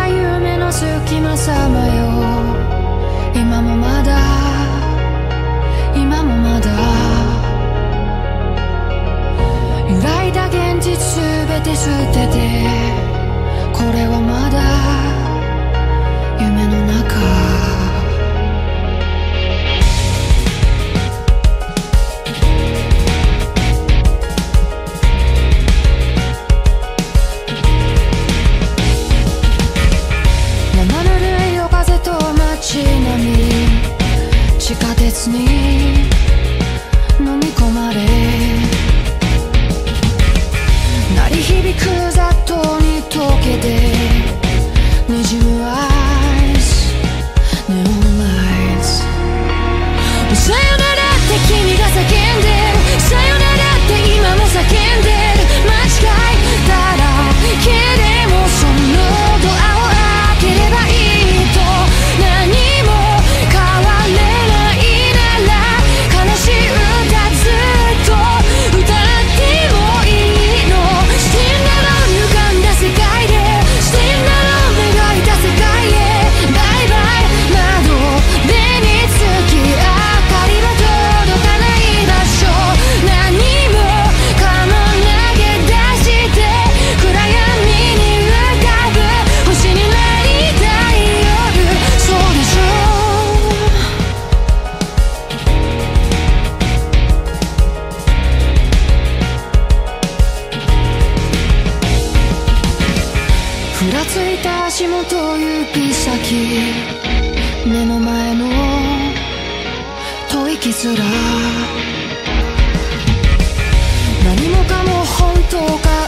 た夢の隙間さまよ。今もまだ揺らいだ現実すべて捨てて、これはまだ夢の中。生ぬるい夜風と街並み、地下鉄に飲み込まれ、鳴り響く雑踏に溶けてにじむアイス、ネオンライツ。さよならって君が叫んでる、さよならって今も叫んでる。間違いだらけでもそのドアを開ければいいと、何も変われないなら悲しい歌ずっと歌ってもいいの。してんだろ歪んだ世界で、してんだろ描いた世界へ。バイバイ窓辺につき明かりは届かない場所。何もかも投げ出して暗闇に浮かぶ星になりたい夜。そうでしょう。ふらついた足元指先、目の前の吐息すら何もかも本当か